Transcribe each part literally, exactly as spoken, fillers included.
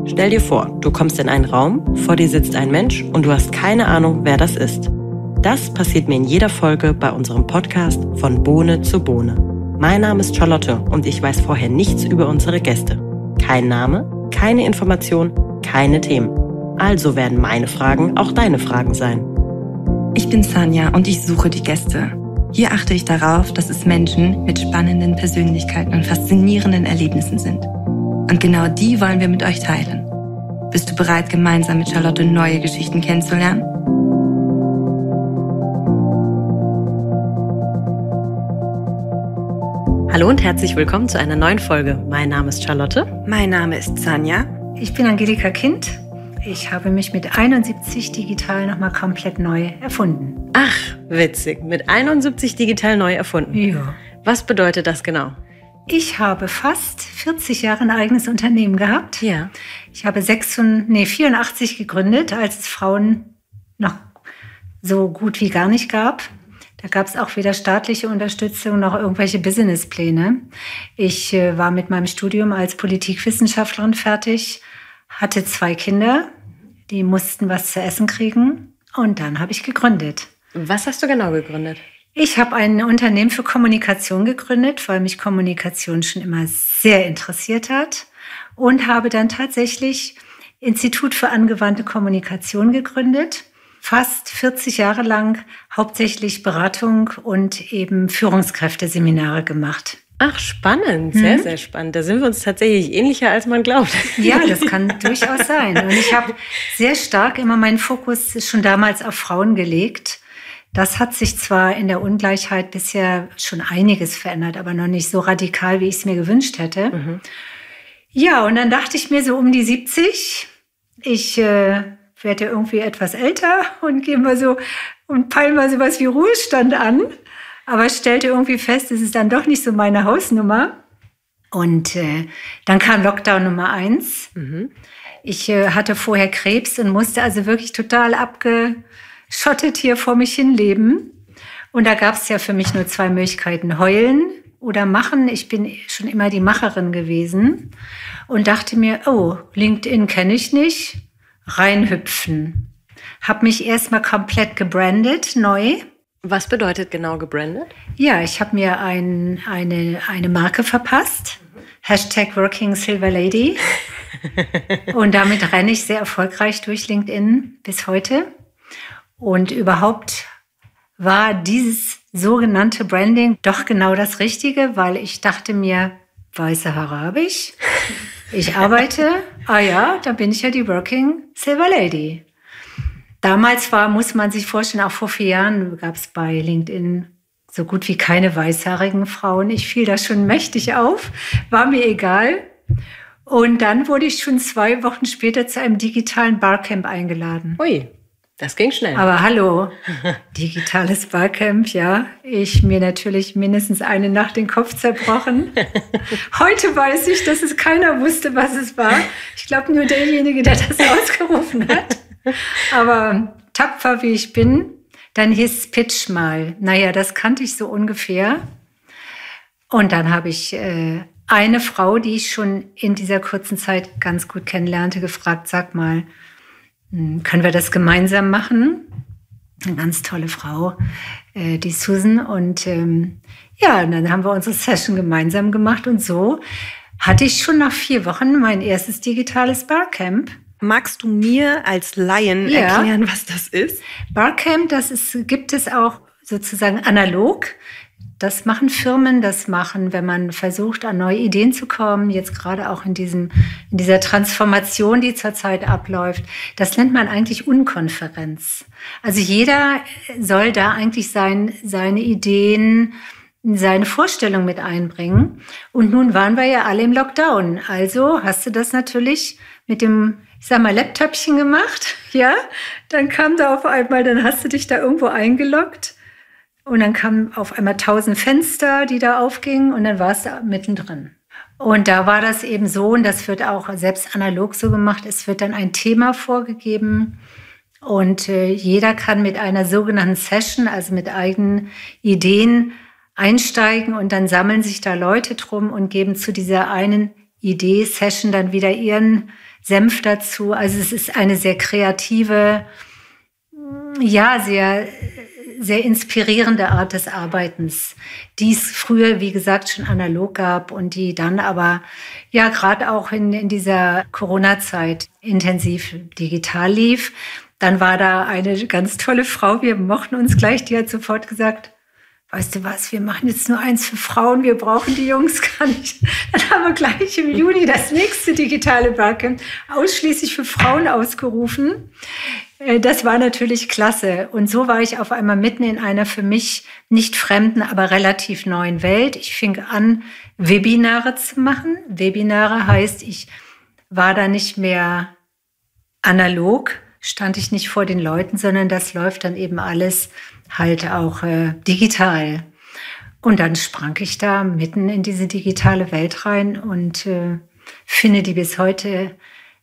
Stell dir vor, du kommst in einen Raum, vor dir sitzt ein Mensch und du hast keine Ahnung, wer das ist. Das passiert mir in jeder Folge bei unserem Podcast Von Bohne zu Bohne. Mein Name ist Charlotte und ich weiß vorher nichts über unsere Gäste. Kein Name, keine Information, keine Themen. Also werden meine Fragen auch deine Fragen sein. Ich bin Sanja und ich suche die Gäste. Hier achte ich darauf, dass es Menschen mit spannenden Persönlichkeiten und faszinierenden Erlebnissen sind. Und genau die wollen wir mit euch teilen. Bist du bereit, gemeinsam mit Charlotte neue Geschichten kennenzulernen? Hallo und herzlich willkommen zu einer neuen Folge. Mein Name ist Charlotte. Mein Name ist Sanja. Ich bin Angelika Kind. Ich habe mich mit einundsiebzig digital nochmal komplett neu erfunden. Ach, witzig. Mit einundsiebzig digital neu erfunden. Ja. Was bedeutet das genau? Ich habe fast vierzig Jahre ein eigenes Unternehmen gehabt. Ja. Ich habe sechsundachtzig, nee, vierundachtzig gegründet, als es Frauen noch so gut wie gar nicht gab. Da gab es auch weder staatliche Unterstützung noch irgendwelche Businesspläne. Ich äh, war mit meinem Studium als Politikwissenschaftlerin fertig, hatte zwei Kinder, die mussten was zu essen kriegen und dann habe ich gegründet. Was hast du genau gegründet? Ich habe ein Unternehmen für Kommunikation gegründet, weil mich Kommunikation schon immer sehr interessiert hat und habe dann tatsächlich Institut für angewandte Kommunikation gegründet. Fast vierzig Jahre lang hauptsächlich Beratung und eben Führungskräfteseminare gemacht. Ach, spannend, sehr, mhm. sehr spannend. Da sind wir uns tatsächlich ähnlicher, als man glaubt. Ja, das kann durchaus sein. Und ich habe sehr stark immer meinen Fokus schon damals auf Frauen gelegt. Das hat sich zwar in der Ungleichheit bisher schon einiges verändert, aber noch nicht so radikal, wie ich es mir gewünscht hätte. Mhm. Ja, und dann dachte ich mir so um die siebzig, ich äh, werde ja irgendwie etwas älter und gehe mal so und peile mal sowas wie Ruhestand an. Aber stellte irgendwie fest, es ist dann doch nicht so meine Hausnummer. Und äh, dann kam Lockdown Nummer eins. Mhm. Ich äh, hatte vorher Krebs und musste also wirklich total abgeschottet hier vor mich hin leben. Und da gab es ja für mich nur zwei Möglichkeiten, heulen oder machen. Ich bin schon immer die Macherin gewesen und dachte mir, oh, LinkedIn kenne ich nicht, reinhüpfen. Hab mich erstmal komplett gebrandet, neu. Was bedeutet genau gebrandet? Ja, ich habe mir ein, eine, eine Marke verpasst. Hashtag Working Silver Lady. Und damit renne ich sehr erfolgreich durch LinkedIn bis heute. Und überhaupt war dieses sogenannte Branding doch genau das Richtige, weil ich dachte mir, weiße Haare habe ich. Ich arbeite. Ah ja, da bin ich ja die Working Silver Lady. Damals war, muss man sich vorstellen, auch vor vier Jahren gab es bei LinkedIn so gut wie keine weißhaarigen Frauen. Ich fiel da schon mächtig auf, war mir egal. Und dann wurde ich schon zwei Wochen später zu einem digitalen Barcamp eingeladen. Ui, das ging schnell. Aber hallo, digitales Barcamp, ja. Ich mir natürlich mindestens eine Nacht den Kopf zerbrochen. Heute weiß ich, dass es keiner wusste, was es war. Ich glaube nur derjenige, der das ausgerufen hat. Aber tapfer wie ich bin, dann hieß es Pitch mal. Naja, das kannte ich so ungefähr. Und dann habe ich äh, eine Frau, die ich schon in dieser kurzen Zeit ganz gut kennenlernte, gefragt, sag mal, können wir das gemeinsam machen? Eine ganz tolle Frau, äh, die Susan. Und ähm, ja, und dann haben wir unsere Session gemeinsam gemacht. Und so hatte ich schon nach vier Wochen mein erstes digitales Barcamp. Magst du mir als Laien ja. erklären, was das ist? Barcamp, das ist, gibt es auch sozusagen analog. Das machen Firmen, das machen, wenn man versucht, an neue Ideen zu kommen, jetzt gerade auch in, diesem, in dieser Transformation, die zurzeit abläuft. Das nennt man eigentlich Unkonferenz. Also jeder soll da eigentlich sein, seine Ideen, seine Vorstellung mit einbringen. Und nun waren wir ja alle im Lockdown. Also hast du das natürlich mit dem, ich sag mal, Laptopchen gemacht, ja? Dann kam da auf einmal, dann hast du dich da irgendwo eingeloggt und dann kamen auf einmal tausend Fenster, die da aufgingen und dann warst du mittendrin. Und da war das eben so, und das wird auch selbst analog so gemacht, es wird dann ein Thema vorgegeben und äh, jeder kann mit einer sogenannten Session, also mit eigenen Ideen einsteigen und dann sammeln sich da Leute drum und geben zu dieser einen Idee-Session dann wieder ihren Senf dazu. Also es ist eine sehr kreative, ja, sehr, sehr inspirierende Art des Arbeitens, die es früher, wie gesagt, schon analog gab und die dann aber ja gerade auch in, in dieser Corona-Zeit intensiv digital lief. Dann war da eine ganz tolle Frau, wir mochten uns gleich, die hat sofort gesagt, weißt du was, wir machen jetzt nur eins für Frauen, wir brauchen die Jungs gar nicht. Dann haben wir gleich im Juni das nächste digitale Barcamp ausschließlich für Frauen ausgerufen. Das war natürlich klasse. Und so war ich auf einmal mitten in einer für mich nicht fremden, aber relativ neuen Welt. Ich fing an, Webinare zu machen. Webinare heißt, ich war da nicht mehr analog, stand ich nicht vor den Leuten, sondern das läuft dann eben alles halt auch äh, digital. Und dann sprang ich da mitten in diese digitale Welt rein und äh, finde die bis heute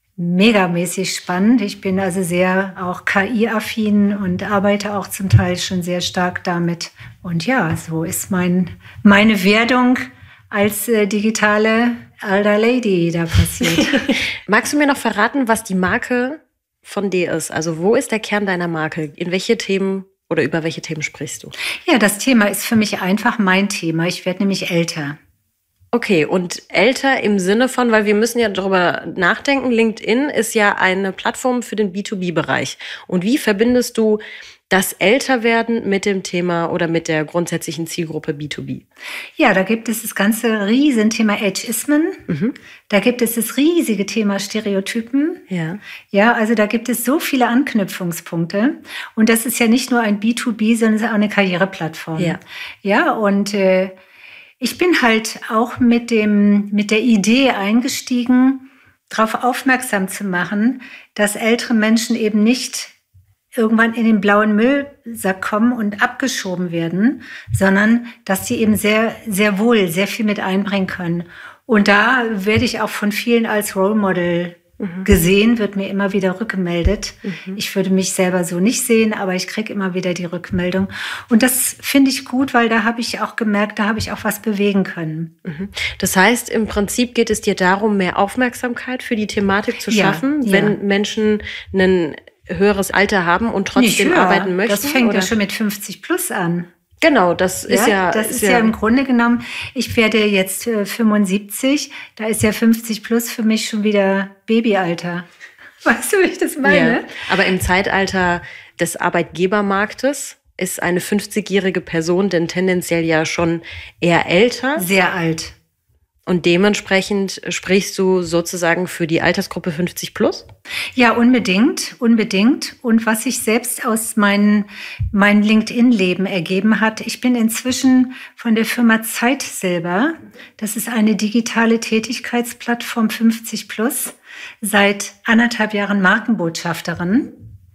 megamäßig spannend. Ich bin also sehr auch K I-affin und arbeite auch zum Teil schon sehr stark damit. Und ja, so ist mein, meine Werdung als äh, digitale Elder Lady da passiert. Magst du mir noch verraten, was die Marke von dir ist? Also wo ist der Kern deiner Marke? In welche Themen oder über welche Themen sprichst du? Ja, das Thema ist für mich einfach mein Thema. Ich werde nämlich älter. Okay, und älter im Sinne von, weil wir müssen ja darüber nachdenken, LinkedIn ist ja eine Plattform für den B zwei B-Bereich. Und wie verbindest du das Älterwerden mit dem Thema oder mit der grundsätzlichen Zielgruppe B zwei B? Ja, da gibt es das ganze Riesenthema Ageismen. Mhm. Da gibt es das riesige Thema Stereotypen. Ja. Ja, also da gibt es so viele Anknüpfungspunkte. Und das ist ja nicht nur ein B zwei B, sondern es ist auch eine Karriereplattform. Ja. Ja, und äh, ich bin halt auch mit dem, mit der Idee eingestiegen, darauf aufmerksam zu machen, dass ältere Menschen eben nicht irgendwann in den blauen Müllsack kommen und abgeschoben werden, sondern dass sie eben sehr, sehr wohl sehr viel mit einbringen können. Und da werde ich auch von vielen als Role Model mhm. gesehen, wird mir immer wieder rückgemeldet. Mhm. Ich würde mich selber so nicht sehen, aber ich kriege immer wieder die Rückmeldung. Und das finde ich gut, weil da habe ich auch gemerkt, da habe ich auch was bewegen können. Mhm. Das heißt, im Prinzip geht es dir darum, mehr Aufmerksamkeit für die Thematik zu schaffen, ja, wenn ja. Menschen einen höheres Alter haben und trotzdem arbeiten möchten? Das fängt oder? ja schon mit fünfzig plus an. Genau, das ist ja... ja das ist, ist ja, ja im Grunde genommen, ich werde jetzt äh, fünfundsiebzig, da ist ja fünfzig plus für mich schon wieder Babyalter. Weißt du, wie ich das meine? Ja. Aber im Zeitalter des Arbeitgebermarktes ist eine fünfzigjährige Person denn tendenziell ja schon eher älter. Sehr alt. Und dementsprechend sprichst du sozusagen für die Altersgruppe fünfzig plus? Ja, unbedingt, unbedingt. Und was sich selbst aus meinem mein LinkedIn-Leben ergeben hat, ich bin inzwischen von der Firma Zeitsilber, das ist eine digitale Tätigkeitsplattform fünfzig plus, seit anderthalb Jahren Markenbotschafterin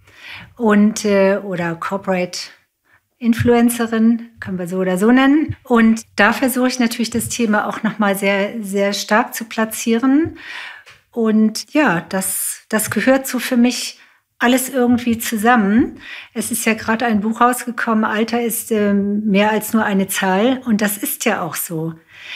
und äh, oder Corporate Influencerin, können wir so oder so nennen. Und da versuche ich natürlich das Thema auch nochmal sehr, sehr stark zu platzieren. Und ja, das, das gehört so für mich alles irgendwie zusammen. Es ist ja gerade ein Buch rausgekommen, Alter ist ähm, mehr als nur eine Zahl. Und das ist ja auch so.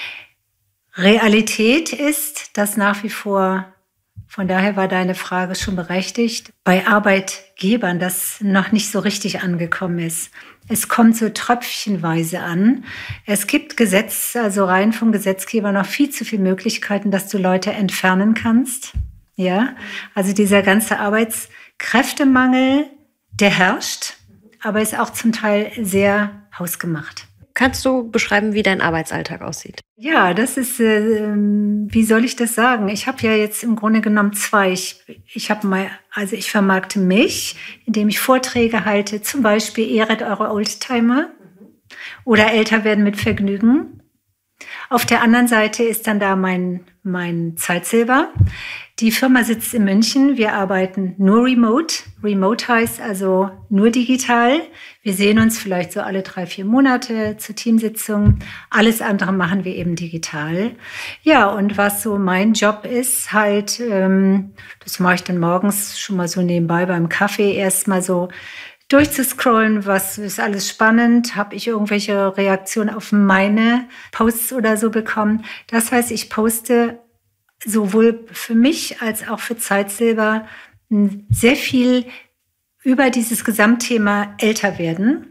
Realität ist, dass nach wie vor, von daher war deine Frage schon berechtigt, bei Arbeitgebern das noch nicht so richtig angekommen ist. Es kommt so tröpfchenweise an. Es gibt Gesetz, also rein vom Gesetzgeber noch viel zu viele Möglichkeiten, dass du Leute entfernen kannst. Ja, also dieser ganze Arbeitskräftemangel, der herrscht, aber ist auch zum Teil sehr hausgemacht. Kannst du beschreiben, wie dein Arbeitsalltag aussieht? Ja, das ist, äh, wie soll ich das sagen? Ich habe ja jetzt im Grunde genommen zwei. Ich, ich habe mal, also ich vermarkte mich, indem ich Vorträge halte, zum Beispiel Ehret eure Oldtimer oder Älter werden mit Vergnügen. Auf der anderen Seite ist dann da mein, mein Zeitsilber. Die Firma sitzt in München. Wir arbeiten nur remote. Remote heißt also nur digital. Wir sehen uns vielleicht so alle drei, vier Monate zur Teamsitzung. Alles andere machen wir eben digital. Ja, und was so mein Job ist, halt, ähm, das mache ich dann morgens schon mal so nebenbei beim Kaffee, erst mal so durchzuscrollen, was ist alles spannend, habe ich irgendwelche Reaktionen auf meine Posts oder so bekommen. Das heißt, ich poste sowohl für mich als auch für Zeitsilber sehr viel über dieses Gesamtthema älter werden.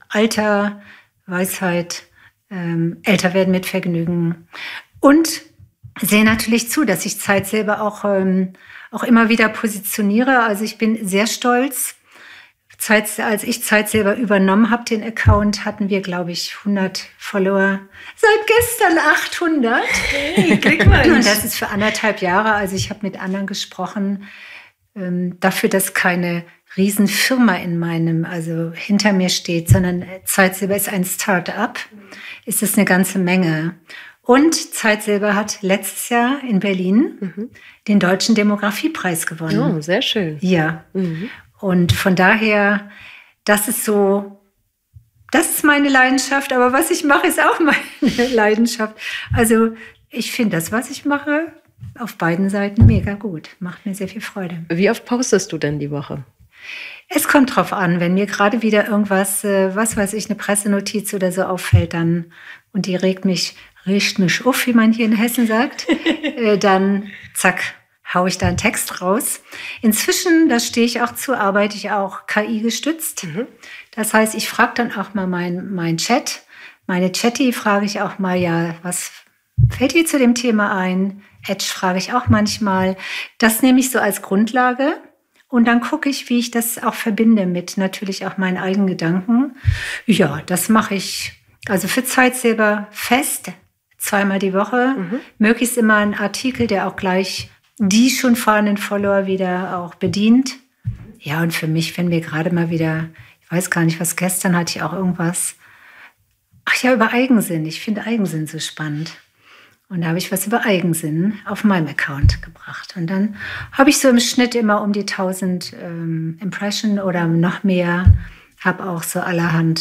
Alter, Weisheit, ähm, älter werden mit Vergnügen. Und sehe natürlich zu, dass ich Zeitsilber auch, ähm, auch immer wieder positioniere. Also ich bin sehr stolz. Zeit, als ich Zeitsilber übernommen habe, den Account, hatten wir, glaube ich, hundert Follower. Seit gestern achthundert. Hey, Glückwunsch. Und das ist für anderthalb Jahre. Also ich habe mit anderen gesprochen, ähm, dafür, dass keine Riesenfirma in meinem, also hinter mir steht, sondern Zeitsilber ist ein Start-up, ist es eine ganze Menge. Und Zeitsilber hat letztes Jahr in Berlin mhm. den Deutschen Demografiepreis gewonnen. Oh, sehr schön. Ja. Mhm. Und von daher, das ist so, das ist meine Leidenschaft, aber was ich mache, ist auch meine Leidenschaft. Also ich finde das, was ich mache, auf beiden Seiten mega gut. Macht mir sehr viel Freude. Wie oft postest du denn die Woche? Es kommt drauf an, wenn mir gerade wieder irgendwas, was weiß ich, eine Pressenotiz oder so auffällt, dann, und die regt mich, riecht mich auf, wie man hier in Hessen sagt, dann zack, hau ich da einen Text raus. Inzwischen, da stehe ich auch zu, arbeite ich auch K I gestützt. Mhm. Das heißt, ich frage dann auch mal meinen mein Chat. Meine Chatty frage ich auch mal, ja, was fällt dir zu dem Thema ein? Edge frage ich auch manchmal. Das nehme ich so als Grundlage. Und dann gucke ich, wie ich das auch verbinde mit natürlich auch meinen eigenen Gedanken. Ja, das mache ich also für Zeitsilber fest, zweimal die Woche. Mhm. Möglichst immer ein Artikel, der auch gleich die schon fahrenden Follower wieder auch bedient. Ja, und für mich, wenn wir gerade mal wieder, ich weiß gar nicht, was gestern hatte ich auch irgendwas. Ach ja, über Eigensinn. Ich finde Eigensinn so spannend. Und da habe ich was über Eigensinn auf meinem Account gebracht. Und dann habe ich so im Schnitt immer um die tausend ähm, Impression oder noch mehr. Habe auch so allerhand,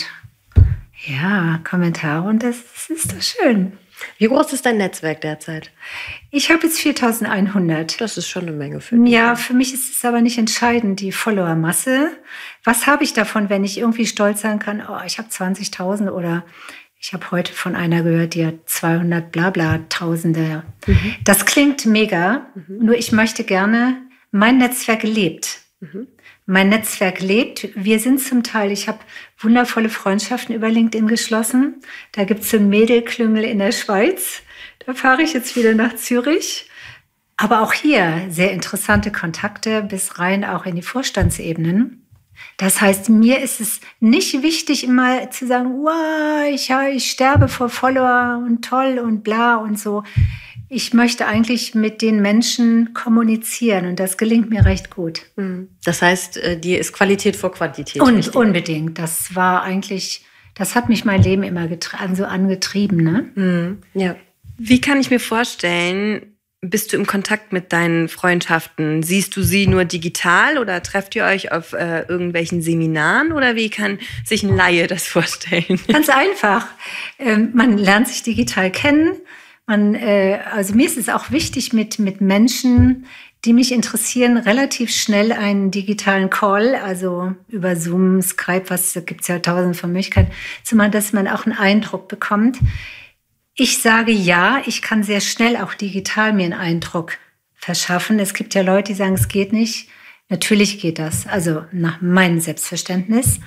ja, Kommentare. Und das, das ist doch schön. Wie groß ist dein Netzwerk derzeit? Ich habe jetzt viertausendeinhundert. Das ist schon eine Menge für dich. Ja, für mich ist es aber nicht entscheidend, die Followermasse. Was habe ich davon, wenn ich irgendwie stolz sein kann, oh, ich habe zwanzigtausend oder ich habe heute von einer gehört, die hat zweihundert blabla Tausende. Mhm. Das klingt mega, mhm. nur ich möchte gerne, mein Netzwerk lebt. Mhm. Mein Netzwerk lebt. Wir sind zum Teil, ich habe wundervolle Freundschaften über LinkedIn geschlossen. Da gibt es so ein Mädelklüngel in der Schweiz. Da fahre ich jetzt wieder nach Zürich. Aber auch hier sehr interessante Kontakte bis rein auch in die Vorstandsebenen. Das heißt, mir ist es nicht wichtig, immer zu sagen, wow, ich, ich sterbe vor Follower und toll und bla und so. Ich möchte eigentlich mit den Menschen kommunizieren und das gelingt mir recht gut. Das heißt, dir ist Qualität vor Quantität und, wichtig. Unbedingt. Das war eigentlich, das hat mich mein Leben immer getra- so angetrieben. Ne? Mhm. Ja. Wie kann ich mir vorstellen, bist du im Kontakt mit deinen Freundschaften? Siehst du sie nur digital oder trefft ihr euch auf äh, irgendwelchen Seminaren? Oder wie kann sich ein Laie das vorstellen? Ganz einfach. Ähm, man lernt sich digital kennen. Man, äh, also mir ist es auch wichtig, mit, mit Menschen, die mich interessieren, relativ schnell einen digitalen Call, also über Zoom, Skype, was da gibt es ja tausend von Möglichkeiten, zu machen, dass man auch einen Eindruck bekommt. Ich sage ja, ich kann sehr schnell auch digital mir einen Eindruck verschaffen. Es gibt ja Leute, die sagen, es geht nicht. Natürlich geht das, also nach meinem Selbstverständnis.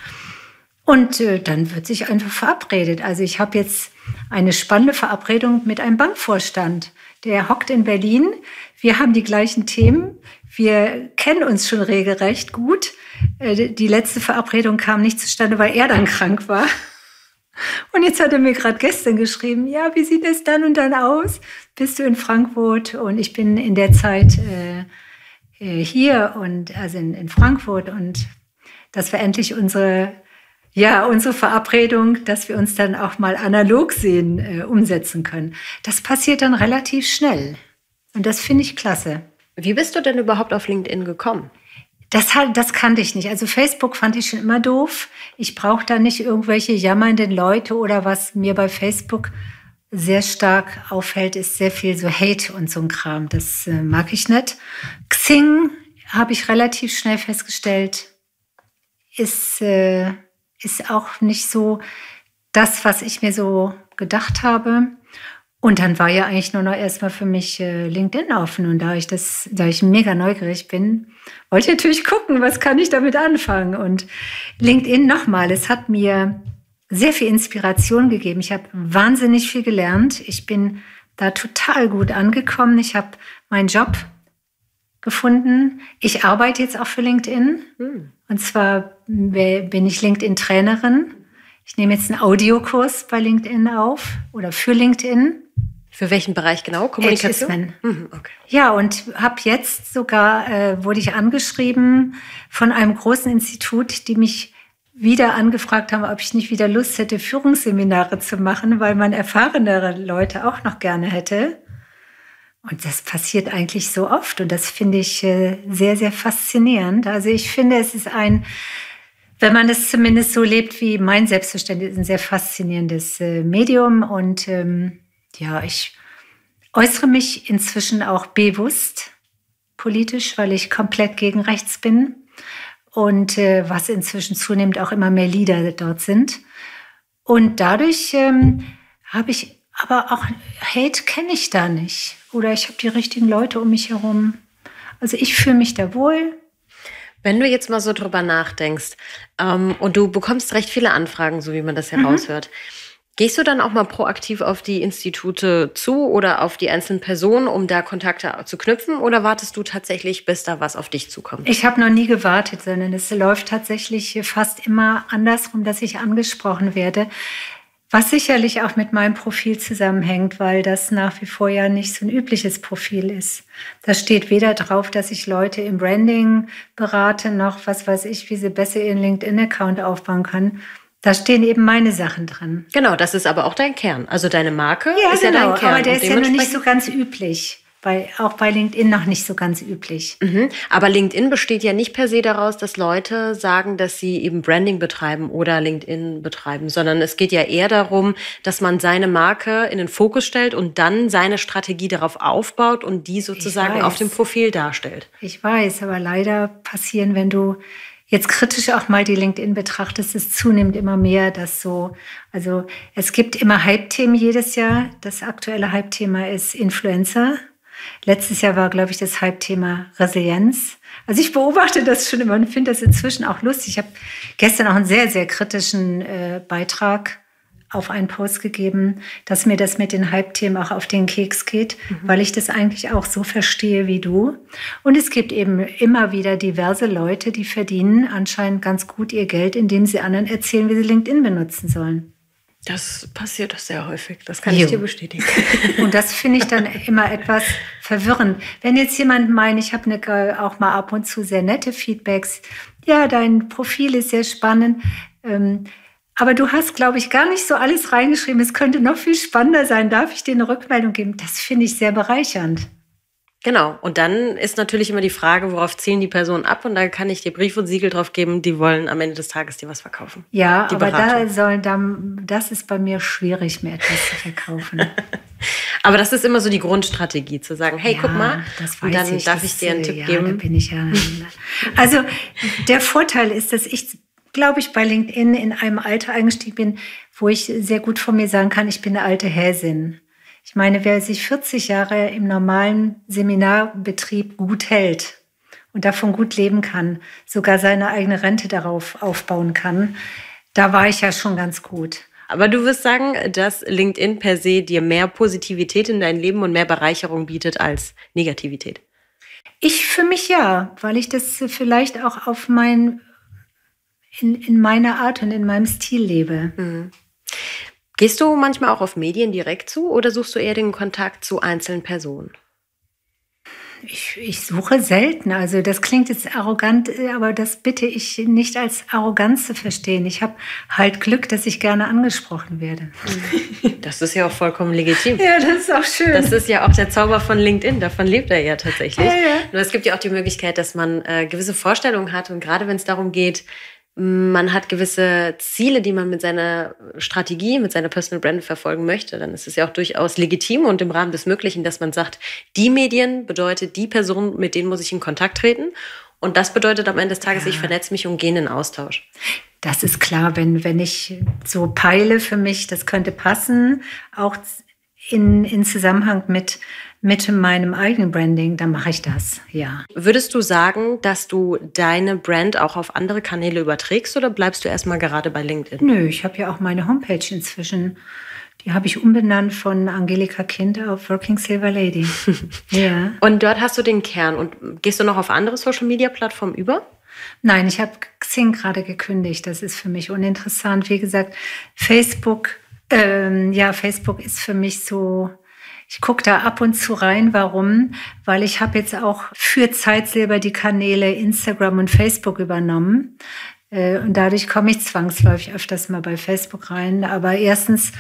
Und äh, dann wird sich einfach verabredet. Also ich habe jetzt eine spannende Verabredung mit einem Bankvorstand. Der hockt in Berlin. Wir haben die gleichen Themen. Wir kennen uns schon regelrecht gut. Äh, die letzte Verabredung kam nicht zustande, weil er dann krank war. Und jetzt hat er mir gerade gestern geschrieben, ja, wie sieht es dann und dann aus? Bist du in Frankfurt? Und ich bin in der Zeit äh, hier und also in, in Frankfurt und dass wir endlich unsere, ja, unsere Verabredung, dass wir uns dann auch mal analog sehen, äh, umsetzen können. Das passiert dann relativ schnell. Und das finde ich klasse. Wie bist du denn überhaupt auf LinkedIn gekommen? Das, das kannte ich nicht. Also Facebook fand ich schon immer doof. Ich brauche da nicht irgendwelche jammernden Leute oder was mir bei Facebook sehr stark auffällt, ist sehr viel so Hate und so ein Kram. Das äh, mag ich nicht. Xing habe ich relativ schnell festgestellt, ist, äh, ist auch nicht so das, was ich mir so gedacht habe. Und dann war ja eigentlich nur noch erstmal für mich äh, LinkedIn offen. Und da ich das, da ich mega neugierig bin, wollte ich natürlich gucken, was kann ich damit anfangen. Und LinkedIn nochmal, es hat mir sehr viel Inspiration gegeben. Ich habe wahnsinnig viel gelernt. Ich bin da total gut angekommen. Ich habe meinen Job gefunden. Ich arbeite jetzt auch für LinkedIn. Hm. Und zwar bin ich LinkedIn-Trainerin. Ich nehme jetzt einen Audiokurs bei LinkedIn auf oder für LinkedIn. Für welchen Bereich genau? Kommunikation? Mhm, okay. Ja, und habe jetzt sogar, äh, wurde ich angeschrieben von einem großen Institut, die mich wieder angefragt haben, ob ich nicht wieder Lust hätte, Führungsseminare zu machen, weil man erfahrenere Leute auch noch gerne hätte. Und das passiert eigentlich so oft und das finde ich äh, sehr, sehr faszinierend. Also ich finde, es ist ein, wenn man es zumindest so lebt wie mein Selbstverständnis, ein sehr faszinierendes äh, Medium. Und ähm, ja, ich äußere mich inzwischen auch bewusst politisch, weil ich komplett gegen rechts bin. Und äh, was inzwischen zunehmend auch immer mehr Lieder dort sind. Und dadurch ähm, habe ich aber auch Hate kenne ich da nicht. Oder ich habe die richtigen Leute um mich herum. Also ich fühle mich da wohl. Wenn du jetzt mal so drüber nachdenkst ähm, und du bekommst recht viele Anfragen, so wie man das heraushört, mhm. gehst du dann auch mal proaktiv auf die Institute zu oder auf die einzelnen Personen, um da Kontakte zu knüpfen? Oder wartest du tatsächlich, bis da was auf dich zukommt? Ich habe noch nie gewartet, sondern es läuft tatsächlich fast immer andersrum, dass ich angesprochen werde. Was sicherlich auch mit meinem Profil zusammenhängt, weil das nach wie vor ja nicht so ein übliches Profil ist. Da steht weder drauf, dass ich Leute im Branding berate, noch was weiß ich, wie sie besser ihren LinkedIn-Account aufbauen können. Da stehen eben meine Sachen drin. Genau, das ist aber auch dein Kern. Also deine Marke ja, ist genau, ja dein Kern. Aber der ist ja noch nicht so ganz üblich. Bei, auch bei LinkedIn noch nicht so ganz üblich. Mhm. Aber LinkedIn besteht ja nicht per se daraus, dass Leute sagen, dass sie eben Branding betreiben oder LinkedIn betreiben, sondern es geht ja eher darum, dass man seine Marke in den Fokus stellt und dann seine Strategie darauf aufbaut und die sozusagen auf dem Profil darstellt. Ich weiß, aber leider passieren, wenn du jetzt kritisch auch mal die LinkedIn betrachtest, es zunehmend immer mehr, dass so, also es gibt immer Hype-Themen jedes Jahr. Das aktuelle Hype-Thema ist Influencer. Letztes Jahr war, glaube ich, das Hype-Thema Resilienz. Also ich beobachte das schon immer und finde das inzwischen auch lustig. Ich habe gestern auch einen sehr, sehr kritischen äh, Beitrag auf einen Post gegeben, dass mir das mit den Hype-Themen auch auf den Keks geht, mhm. weil ich das eigentlich auch so verstehe wie du. Und es gibt eben immer wieder diverse Leute, die verdienen anscheinend ganz gut ihr Geld, indem sie anderen erzählen, wie sie LinkedIn benutzen sollen. Das passiert sehr häufig, das kann jo. ich dir bestätigen. Und das finde ich dann immer etwas verwirrend. Wenn jetzt jemand meint, ich habe eine, auch mal ab und zu sehr nette Feedbacks, ja, dein Profil ist sehr spannend, ähm, aber du hast, glaube ich, gar nicht so alles reingeschrieben, es könnte noch viel spannender sein, darf ich dir eine Rückmeldung geben? Das finde ich sehr bereichernd. Genau, und dann ist natürlich immer die Frage, worauf zielen die Personen ab? Und da kann ich dir Brief und Siegel drauf geben, die wollen am Ende des Tages dir was verkaufen. Ja, die aber da soll, das ist bei mir schwierig, mir etwas zu verkaufen. Aber das ist immer so die Grundstrategie, zu sagen, hey, ja, guck mal, das weiß und dann ich, darf das, ich dir einen Tipp ja, geben. Da bin ich ja. Also der Vorteil ist, dass ich, glaube ich, bei LinkedIn in einem Alter eingestiegen bin, wo ich sehr gut von mir sagen kann, ich bin eine alte Häsin. Ich meine, wer sich vierzig Jahre im normalen Seminarbetrieb gut hält und davon gut leben kann, sogar seine eigene Rente darauf aufbauen kann, da war ich ja schon ganz gut. Aber du wirst sagen, dass LinkedIn per se dir mehr Positivität in dein Leben und mehr Bereicherung bietet als Negativität? Ich für mich ja, weil ich das vielleicht auch auf mein, in, in meiner Art und in meinem Stil lebe. Mhm. Gehst du manchmal auch auf Medien direkt zu oder suchst du eher den Kontakt zu einzelnen Personen? Ich, ich suche selten. Also das klingt jetzt arrogant, aber das bitte ich nicht als Arroganz zu verstehen. Ich habe halt Glück, dass ich gerne angesprochen werde. Das ist ja auch vollkommen legitim. Ja, das ist auch schön. Das ist ja auch der Zauber von LinkedIn. Davon lebt er ja tatsächlich. Ja, ja. Nur es gibt ja auch die Möglichkeit, dass man äh, gewisse Vorstellungen hat. Und gerade wenn es darum geht, man hat gewisse Ziele, die man mit seiner Strategie, mit seiner Personal Brand verfolgen möchte, dann ist es ja auch durchaus legitim und im Rahmen des Möglichen, dass man sagt, die Medien bedeutet die Person, mit denen muss ich in Kontakt treten. Und das bedeutet am Ende des Tages, ja. ich vernetze mich und gehe in den Austausch. Das ist klar, wenn, wenn ich so peile für mich, das könnte passen, auch in, in Zusammenhang mit, mit meinem eigenen Branding, dann mache ich das, ja. Würdest du sagen, dass du deine Brand auch auf andere Kanäle überträgst oder bleibst du erstmal gerade bei LinkedIn? Nö, ich habe ja auch meine Homepage inzwischen. Die habe ich umbenannt von Angelika Kind auf Working Silver Lady. Ja. Und dort hast du den Kern. Und gehst du noch auf andere Social-Media-Plattformen über? Nein, ich habe Xing gerade gekündigt. Das ist für mich uninteressant. Wie gesagt, Facebook, ähm, ja, Facebook ist für mich so, ich gucke da ab und zu rein. Warum? Weil ich habe jetzt auch für Zeitsilber die Kanäle Instagram und Facebook übernommen. Äh, und dadurch komme ich zwangsläufig öfters mal bei Facebook rein. Aber erstens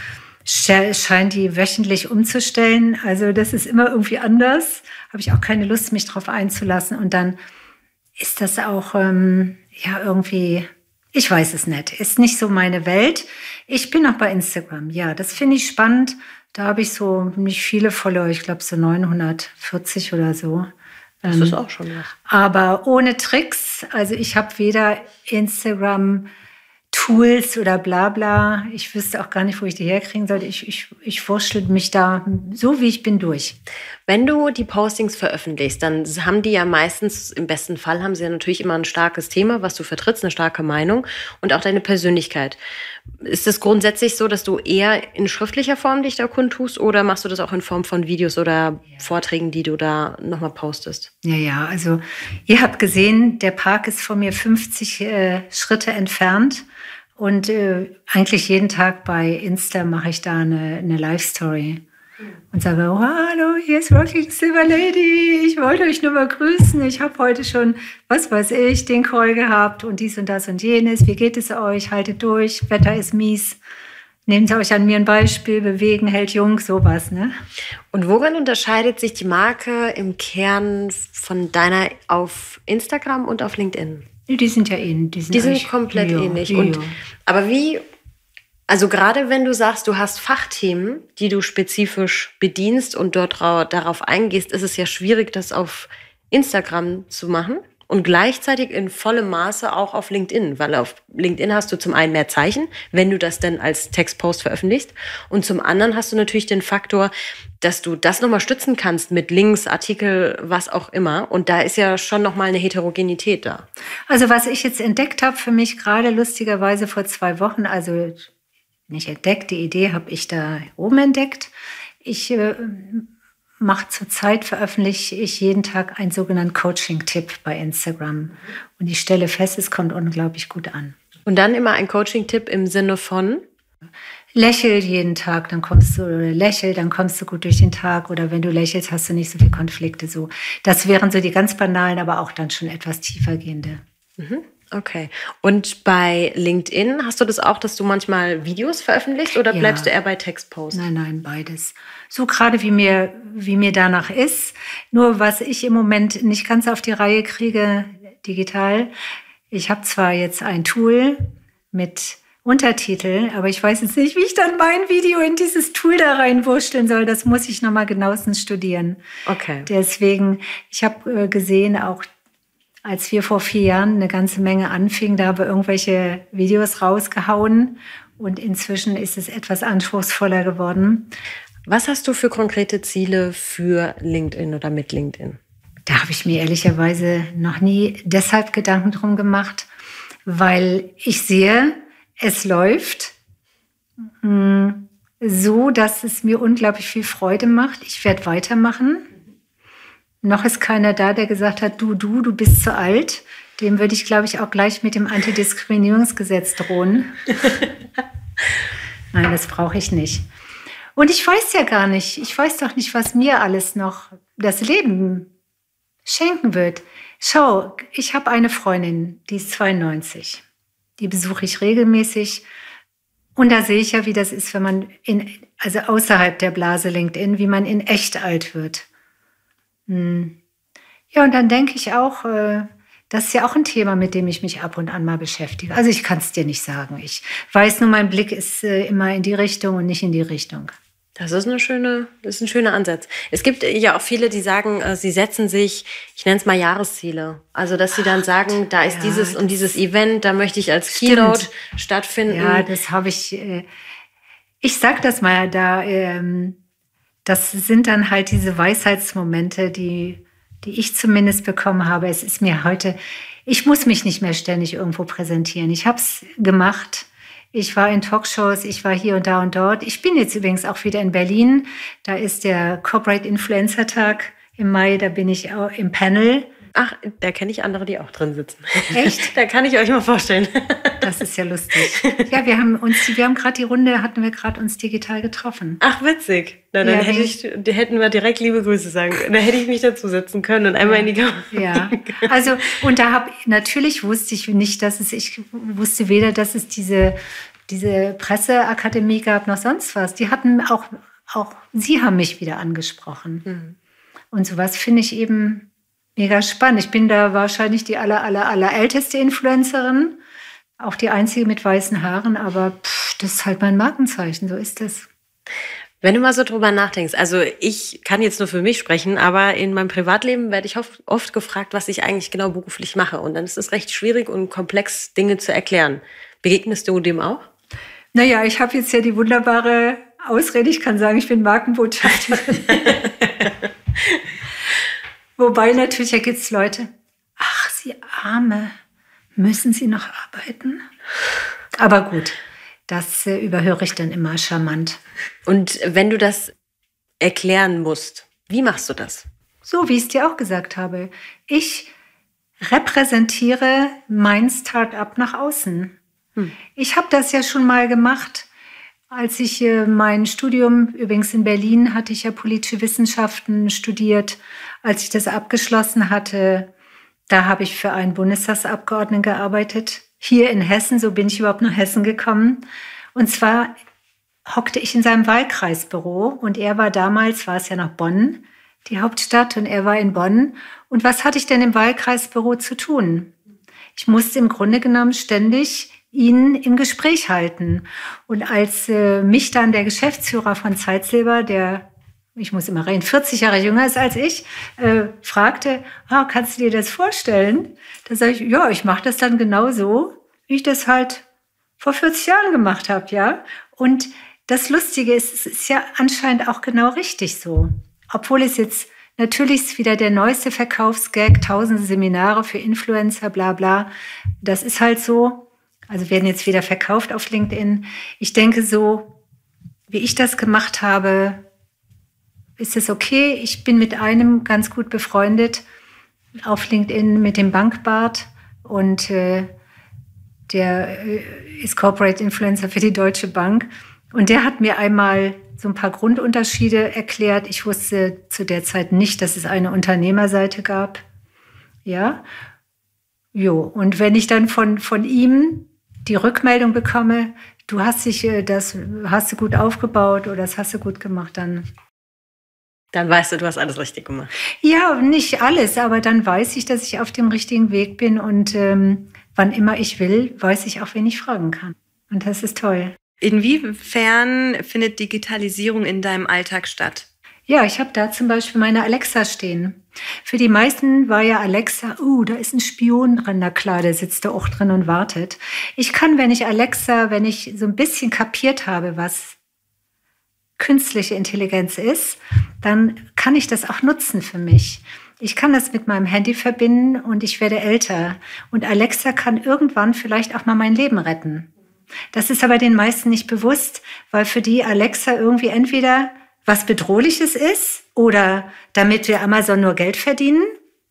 scheint die wöchentlich umzustellen. Also das ist immer irgendwie anders. Habe ich auch keine Lust, mich drauf einzulassen. Und dann ist das auch, ähm, ja, irgendwie, ich weiß es nicht, ist nicht so meine Welt. Ich bin auch bei Instagram, ja, das finde ich spannend. Da habe ich so nicht viele Follower, ich glaube so neunhundertvierzig oder so. Das ähm, ist auch schon was. Aber ohne Tricks. Also ich habe weder Instagram Tools oder bla bla. Ich wüsste auch gar nicht, wo ich die herkriegen sollte. Ich, ich, ich wurschtel mich da so, wie ich bin, durch. Wenn du die Postings veröffentlichst, dann haben die ja meistens, im besten Fall haben sie ja natürlich immer ein starkes Thema, was du vertrittst, eine starke Meinung und auch deine Persönlichkeit. Ist es grundsätzlich so, dass du eher in schriftlicher Form dich da kundtust oder machst du das auch in Form von Videos oder ja. Vorträgen, die du da nochmal postest? Ja, ja, also ihr habt gesehen, der Park ist von mir fünfzig äh, Schritte entfernt. Und äh, eigentlich jeden Tag bei Insta mache ich da eine, eine Live-Story und sage, oh, hallo, hier ist Working Silver Lady, ich wollte euch nur mal grüßen. Ich habe heute schon, was weiß ich, den Call gehabt und dies und das und jenes. Wie geht es euch? Haltet durch, Wetter ist mies. Nehmt ihr euch an mir ein Beispiel, bewegen, hält jung, sowas, ne? Und worin unterscheidet sich die Marke im Kern von deiner auf Instagram und auf LinkedIn? Die sind ja ähnlich. Die sind, die sind komplett ja, ähnlich. Ja. Und, aber wie, also gerade wenn du sagst, du hast Fachthemen, die du spezifisch bedienst und dort darauf eingehst, ist es ja schwierig, das auf Instagram zu machen und gleichzeitig in vollem Maße auch auf LinkedIn, weil auf LinkedIn hast du zum einen mehr Zeichen, wenn du das denn als Textpost veröffentlichst, und zum anderen hast du natürlich den Faktor, dass du das nochmal stützen kannst mit Links, Artikel, was auch immer. Und da ist ja schon nochmal eine Heterogenität da. Also was ich jetzt entdeckt habe für mich, gerade lustigerweise vor zwei Wochen, also nicht entdeckt, die Idee habe ich da oben entdeckt. Ich äh, mache zurzeit, veröffentliche ich jeden Tag einen sogenannten Coaching-Tipp bei Instagram. Und ich stelle fest, es kommt unglaublich gut an. Und dann immer ein Coaching-Tipp im Sinne von? Lächel jeden Tag, dann kommst du, oder lächel, dann kommst du gut durch den Tag. Oder wenn du lächelst, hast du nicht so viele Konflikte. So. Das wären so die ganz banalen, aber auch dann schon etwas tiefergehende. Mhm. Okay. Und bei LinkedIn hast du das auch, dass du manchmal Videos veröffentlichst oder Ja. bleibst du eher bei Textposts? Nein, nein, beides. So gerade wie mir, wie mir danach ist. Nur was ich im Moment nicht ganz auf die Reihe kriege, digital. Ich habe zwar jetzt ein Tool mit Untertitel, aber ich weiß jetzt nicht, wie ich dann mein Video in dieses Tool da reinwurschteln soll. Das muss ich nochmal genauestens studieren. Okay. Deswegen, ich habe äh, gesehen, auch als wir vor vier Jahren eine ganze Menge anfingen, da haben wir irgendwelche Videos rausgehauen und inzwischen ist es etwas anspruchsvoller geworden. Was hast du für konkrete Ziele für LinkedIn oder mit LinkedIn? Da habe ich mir ehrlicherweise noch nie deshalb Gedanken drum gemacht, weil ich sehe, es läuft mh, so, dass es mir unglaublich viel Freude macht. Ich werde weitermachen. Noch ist keiner da, der gesagt hat, du, du, du bist zu alt. Dem würde ich, glaube ich, auch gleich mit dem Antidiskriminierungsgesetz drohen. Nein, das brauche ich nicht. Und ich weiß ja gar nicht, ich weiß doch nicht, was mir alles noch das Leben schenken wird. Schau, ich habe eine Freundin, die ist zweiundneunzig. Die besuche ich regelmäßig. Und da sehe ich ja, wie das ist, wenn man in, also außerhalb der Blase LinkedIn, wie man in echt alt wird. Ja, und dann denke ich auch, das ist ja auch ein Thema, mit dem ich mich ab und an mal beschäftige. Also ich kann es dir nicht sagen. Ich weiß nur, mein Blick ist immer in die Richtung und nicht in die Richtung. Das ist eine schöne, das ist ein schöner Ansatz. Es gibt ja auch viele, die sagen, sie setzen sich, ich nenne es mal Jahresziele. Also, dass sie dann sagen, da ist ja, dieses und dieses Event, da möchte ich als stimmt. Keynote stattfinden. Ja, das habe ich, ich sag das mal, da das sind dann halt diese Weisheitsmomente, die, die ich zumindest bekommen habe. Es ist mir heute, ich muss mich nicht mehr ständig irgendwo präsentieren. Ich habe es gemacht. Ich war in Talkshows, ich war hier und da und dort. Ich bin jetzt übrigens auch wieder in Berlin. Da ist der Corporate Influencer Tag im Mai, da bin ich auch im Panel. Ach, da kenne ich andere, die auch drin sitzen. Echt? Da kann ich euch mal vorstellen. Das ist ja lustig. Ja, wir haben uns, wir haben gerade die Runde, hatten wir gerade uns digital getroffen. Ach, witzig. Na, dann Ja, hätte ich, hätten wir direkt liebe Grüße sagen können. Da hätte ich mich dazusetzen können und einmal Ja. in die Kamera. Ja, also und da habe natürlich wusste ich nicht, dass es, ich wusste weder, dass es diese, diese Presseakademie gab, noch sonst was. Die hatten auch, auch sie haben mich wieder angesprochen. Mhm. Und sowas finde ich eben mega spannend. Ich bin da wahrscheinlich die aller, aller, aller älteste Influencerin. Auch die einzige mit weißen Haaren. Aber pff, das ist halt mein Markenzeichen. So ist das. Wenn du mal so drüber nachdenkst, also ich kann jetzt nur für mich sprechen, aber in meinem Privatleben werde ich oft, oft gefragt, was ich eigentlich genau beruflich mache. Und dann ist es recht schwierig und komplex, Dinge zu erklären. Begegnest du dem auch? Naja, ich habe jetzt ja die wunderbare Ausrede. Ich kann sagen, ich bin Markenbotschafterin. Wobei natürlich, da gibt es Leute, ach, Sie Arme, müssen Sie noch arbeiten? Aber gut, das äh, überhöre ich dann immer charmant. Und wenn du das erklären musst, wie machst du das? So, wie ich es dir auch gesagt habe. Ich repräsentiere mein Start-up nach außen. Hm. Ich habe das ja schon mal gemacht, als ich äh, mein Studium, übrigens in Berlin, hatte ich ja politische Wissenschaften studiert. Als ich das abgeschlossen hatte, da habe ich für einen Bundestagsabgeordneten gearbeitet. Hier in Hessen, so bin ich überhaupt nach Hessen gekommen. Und zwar hockte ich in seinem Wahlkreisbüro und er war damals, war es ja noch Bonn, die Hauptstadt, und er war in Bonn. Und was hatte ich denn im Wahlkreisbüro zu tun? Ich musste im Grunde genommen ständig ihn im Gespräch halten. Und als äh, mich dann der Geschäftsführer von Zeitsilber, der, ich muss immer reden, vierzig Jahre jünger ist als ich, äh, fragte, ah, kannst du dir das vorstellen? Da sage ich, ja, ich mache das dann genauso, wie ich das halt vor vierzig Jahren gemacht habe, ja. Und das Lustige ist, es ist ja anscheinend auch genau richtig so. Obwohl es jetzt, natürlich ist wieder der neueste Verkaufsgag, tausende Seminare für Influencer, bla bla. Das ist halt so. Also werden jetzt wieder verkauft auf LinkedIn. Ich denke so, wie ich das gemacht habe, ist es okay. Ich bin mit einem ganz gut befreundet auf LinkedIn, mit dem Bankbart. Und äh, der äh, ist Corporate Influencer für die Deutsche Bank. Und der hat mir einmal so ein paar Grundunterschiede erklärt. Ich wusste zu der Zeit nicht, dass es eine Unternehmerseite gab. Ja, jo. Und wenn ich dann von, von ihm die Rückmeldung bekomme, du hast dich, das hast du gut aufgebaut oder das hast du gut gemacht, dann... Dann weißt du, du hast alles richtig gemacht. Ja, nicht alles, aber dann weiß ich, dass ich auf dem richtigen Weg bin und ähm, wann immer ich will, weiß ich auch, wen ich fragen kann. Und das ist toll. Inwiefern findet Digitalisierung in deinem Alltag statt? Ja, ich habe da zum Beispiel meine Alexa stehen. Für die meisten war ja Alexa, uh, da ist ein Spion drin, na klar, der sitzt da auch drin und wartet. Ich kann, wenn ich Alexa, wenn ich so ein bisschen kapiert habe, was künstliche Intelligenz ist, dann kann ich das auch nutzen für mich. Ich kann das mit meinem Handy verbinden und ich werde älter. Und Alexa kann irgendwann vielleicht auch mal mein Leben retten. Das ist aber den meisten nicht bewusst, weil für die Alexa irgendwie entweder was Bedrohliches ist oder damit wir Amazon nur Geld verdienen.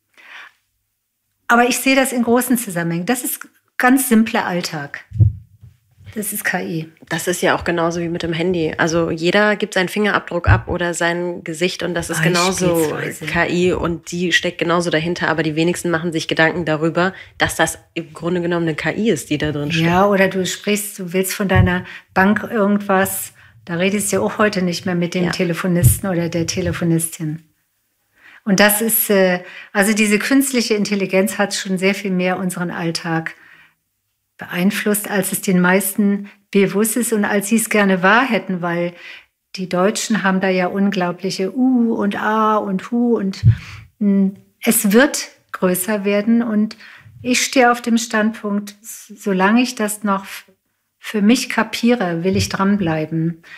Aber ich sehe das in großen Zusammenhängen. Das ist ganz simpler Alltag. Das ist K I. Das ist ja auch genauso wie mit dem Handy. Also jeder gibt seinen Fingerabdruck ab oder sein Gesicht und das ist genauso K I und die steckt genauso dahinter. Aber die wenigsten machen sich Gedanken darüber, dass das im Grunde genommen eine K I ist, die da drin steckt. Ja, oder du sprichst, du willst von deiner Bank irgendwas, da redest du ja auch heute nicht mehr mit dem ja. Telefonisten oder der Telefonistin. Und das ist, also diese künstliche Intelligenz hat schon sehr viel mehr unseren Alltag beeinflusst, als es den meisten bewusst ist und als sie es gerne wahr hätten, weil die Deutschen haben da ja unglaubliche U und A und Hu und mh, es wird größer werden und ich stehe auf dem Standpunkt, solange ich das noch für mich kapiere, will ich dranbleiben.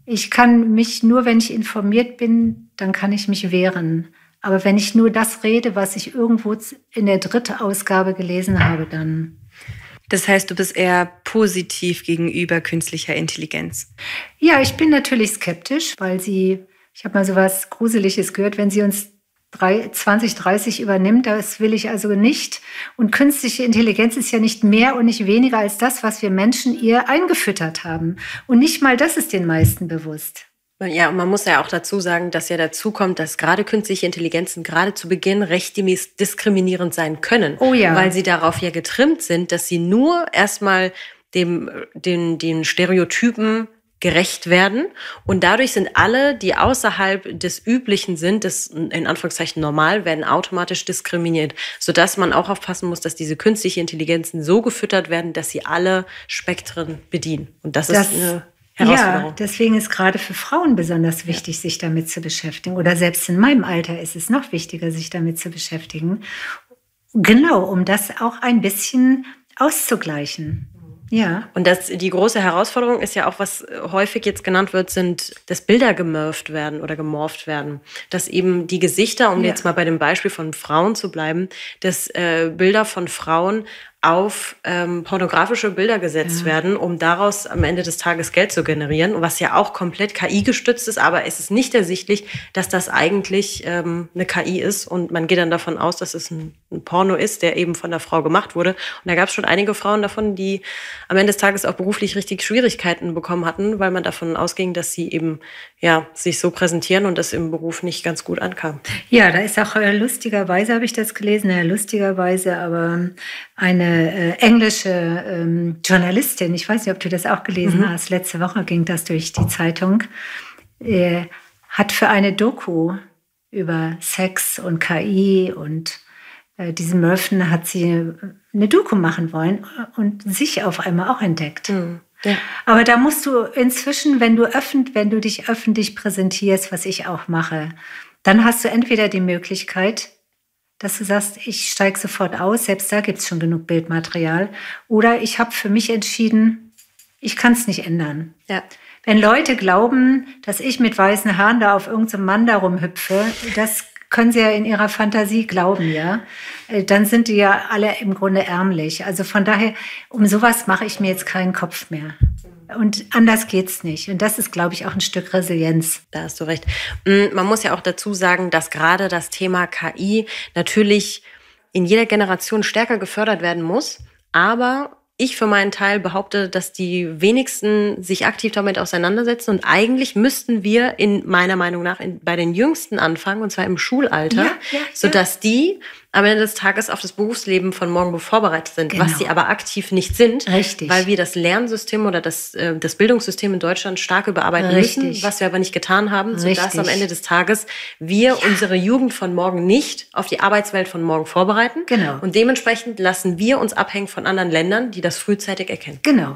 Ich kann mich nur, wenn ich informiert bin, dann kann ich mich wehren. Aber wenn ich nur das rede, was ich irgendwo in der dritten Ausgabe gelesen habe, dann... Das heißt, du bist eher positiv gegenüber künstlicher Intelligenz? Ja, ich bin natürlich skeptisch, weil sie, ich habe mal so was Gruseliges gehört, wenn sie uns zwanzig dreißig übernimmt, das will ich also nicht. Und künstliche Intelligenz ist ja nicht mehr und nicht weniger als das, was wir Menschen ihr eingefüttert haben. Und nicht mal das ist den meisten bewusst. Ja, und man muss ja auch dazu sagen, dass ja dazu kommt, dass gerade künstliche Intelligenzen gerade zu Beginn recht diskriminierend sein können. Oh ja. Weil sie darauf ja getrimmt sind, dass sie nur erstmal dem, den, den Stereotypen gerecht werden. Und dadurch sind alle, die außerhalb des Üblichen sind, des in Anführungszeichen normal, werden automatisch diskriminiert. Sodass man auch aufpassen muss, dass diese künstliche Intelligenzen so gefüttert werden, dass sie alle Spektren bedienen. Und das, das ist eine Herausforderung. Ja, deswegen ist gerade für Frauen besonders wichtig, sich damit zu beschäftigen. Oder selbst in meinem Alter ist es noch wichtiger, sich damit zu beschäftigen. Genau, um das auch ein bisschen auszugleichen. Ja. Und das, die große Herausforderung ist ja auch, was häufig jetzt genannt wird, sind, dass Bilder gemorpht werden oder gemorpht werden. Dass eben die Gesichter, um ja. jetzt mal bei dem Beispiel von Frauen zu bleiben, dass äh, Bilder von Frauen auf ähm, pornografische Bilder gesetzt ja. werden, um daraus am Ende des Tages Geld zu generieren, was ja auch komplett K I-gestützt ist, aber es ist nicht ersichtlich, dass das eigentlich ähm, eine K I ist und man geht dann davon aus, dass es ein, ein Porno ist, der eben von der Frau gemacht wurde. Und da gab es schon einige Frauen davon, die am Ende des Tages auch beruflich richtig Schwierigkeiten bekommen hatten, weil man davon ausging, dass sie eben ja sich so präsentieren und das im Beruf nicht ganz gut ankam. Ja, da ist auch äh, lustigerweise, habe ich das gelesen, ja, lustigerweise, aber eine äh, englische ähm, Journalistin, ich weiß nicht, ob du das auch gelesen mhm. hast, letzte Woche ging das durch die Zeitung, äh, hat für eine Doku über Sex und K I und äh, diesen Murphy hat sie eine Doku machen wollen und sich auf einmal auch entdeckt. Mhm. Ja. Aber da musst du inzwischen, wenn du öffentlich, wenn du dich öffentlich präsentierst, was ich auch mache, dann hast du entweder die Möglichkeit, dass du sagst, ich steige sofort aus, selbst da gibt es schon genug Bildmaterial. Oder ich habe für mich entschieden, ich kann es nicht ändern. Ja. Wenn Leute glauben, dass ich mit weißen Haaren da auf irgendeinem Mann da rumhüpfe, das können sie ja in ihrer Fantasie glauben, ja. Dann sind die ja alle im Grunde ärmlich. Also von daher, um sowas mache ich mir jetzt keinen Kopf mehr. Und anders geht's nicht. Und das ist, glaube ich, auch ein Stück Resilienz. Da hast du recht. Man muss ja auch dazu sagen, dass gerade das Thema K I natürlich in jeder Generation stärker gefördert werden muss. Aber ich für meinen Teil behaupte, dass die wenigsten sich aktiv damit auseinandersetzen. Und eigentlich müssten wir in meiner Meinung nach in, bei den Jüngsten anfangen, und zwar im Schulalter, ja, ja, sodass ja. die am Ende des Tages auf das Berufsleben von morgen vorbereitet sind, genau. was sie aber aktiv nicht sind, Richtig. Weil wir das Lernsystem oder das, äh, das Bildungssystem in Deutschland stark überarbeiten Richtig. müssen, was wir aber nicht getan haben, sodass Richtig. Am Ende des Tages wir ja. unsere Jugend von morgen nicht auf die Arbeitswelt von morgen vorbereiten. Genau. Und dementsprechend lassen wir uns abhängen von anderen Ländern, die das frühzeitig erkennen. Genau.